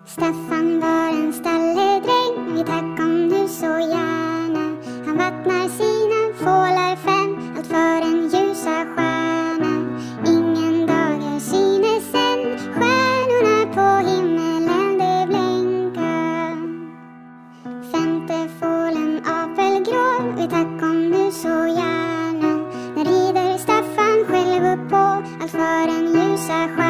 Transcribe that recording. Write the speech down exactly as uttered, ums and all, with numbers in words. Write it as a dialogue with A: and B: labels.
A: Staffan var en stalledräng, vi tack om du så gärna. Han vattnar sina fålar fem, allt för en ljusa stjärna. Ingen dagar synes än, stjärnorna på himmelen de blänka. Femte fålen apelgrå, vi tack om du så gärna. När rider Staffan själv upp på, allt för en ljusa stjärna.